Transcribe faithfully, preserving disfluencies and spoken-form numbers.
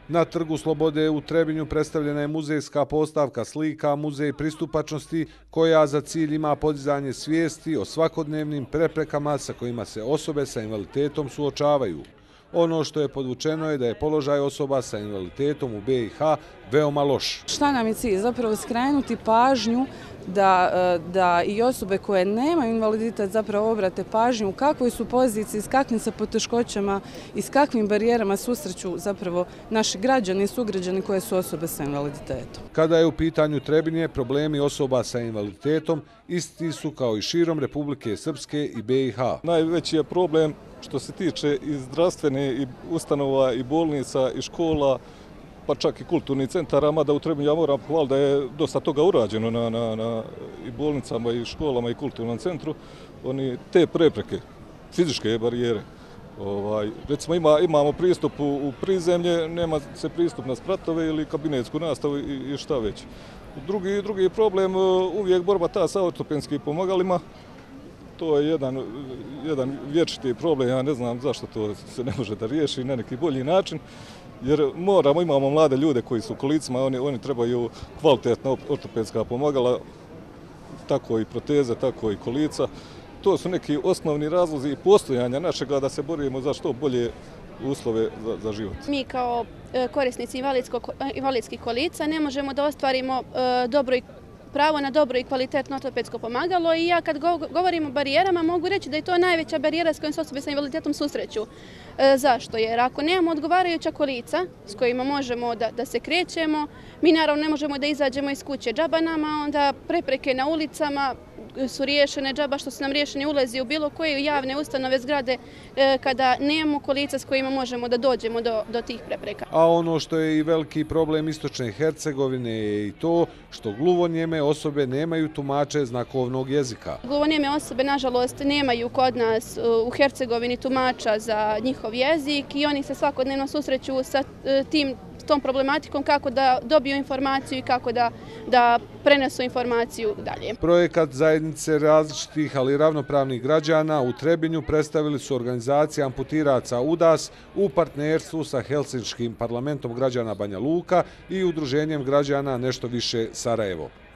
Na Trgu Slobode u Trebinju predstavljena je muzejska postavka slika Muzej pristupačnosti koja za cilj ima podizanje svijesti o svakodnevnim preprekama sa kojima se osobe sa invaliditetom suočavaju. Ono što je podvučeno je da je položaj osoba sa invaliditetom u be i ha veoma loš. Šta nam je cilj? Zapravo skrenuti pažnju da, da i osobe koje nemaju invaliditet zapravo obrate pažnju u kakvoj su poziciji, s kakvim se poteškoćama i s kakvim barijerama susreću zapravo naši građani i sugrađani koje su osobe sa invaliditetom. Kada je u pitanju Trebinje, problemi osoba sa invaliditetom isti su kao i širom Republike Srpske i be i ha. Najveći je problem što se tiče i zdravstvene i ustanova i bolnica i škola, pa čak i kulturnih centara, mada u Trebinju ja moram pohvaliti da je dosta toga urađeno na, na, na i bolnicama i školama i kulturnom centru. Oni te prepreke, fizičke barijere. Ovaj, recimo ima, imamo pristup u, u prizemlje, nema se pristup na spratove ili kabinetsku nastavu i, i šta već. Drugi, drugi problem uvijek borba ta sa ortopedskim pomagalima. To je jedan, jedan vječiti problem, ja ne znam zašto to se ne može da riješi na neki bolji način. Jer moramo, imamo mlade ljude koji su u kolicima, oni, oni trebaju kvalitetna ortopedska pomagala, tako i proteze, tako i kolica. To su neki osnovni razlozi i postojanja našega da se borimo za što bolje uslove za, za život. Mi kao korisnici invalidskih kolica ne možemo da ostvarimo dobro i pravo na dobro i kvalitetno ortopedsko pomagalo i ja kad govorim o barijerama mogu reći da je to najveća barijera s kojom se osobe sa invaliditetom susreću. E, zašto? Jer ako nemamo odgovarajuća kolica s kojima možemo da, da se krećemo, mi naravno ne možemo da izađemo iz kuće džaba nama, onda prepreke na ulicama su riješene džaba što su nam riješeni ulazi u bilo koje javne ustanove zgrade e, kada nemamo kolica s kojima možemo da dođemo do, do tih prepreka. A ono što je i veliki problem Istočne Hercegovine je i to što gluvonijeme osobe nemaju tumače znakovnog jezika. Gluvonijeme osobe, nažalost, nemaju kod nas u Hercegovini tumača za njihov jezik i oni se svakodnevno susreću sa tim tom problematikom kako da dobiju informaciju i kako da, da prenesu informaciju dalje. Projekat zajednice različitih, ali ravnopravnih građana u Trebinju predstavili su organizacija amputiraca U D A S u partnerstvu sa Helsinškim parlamentom građana Banja Luka i udruženjem građana Nešto više Sarajevo.